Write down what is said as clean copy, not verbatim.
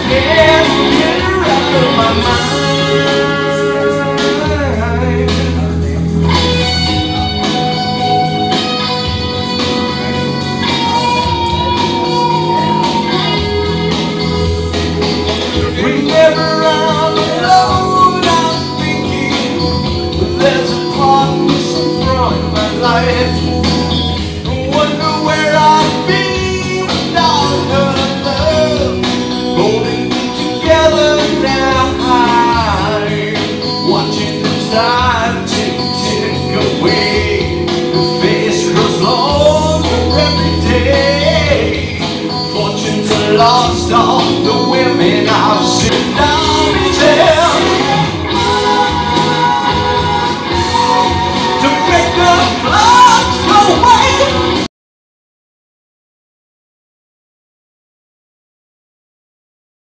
can't get her out of my mind. Whenever I'm alone, I'm thinking there's a part missing from my life. Wonder where I'd be without her love, holding me together now. Watching the time tick away, the face grows longer every day. Fortunes are lost, all the women I've seen.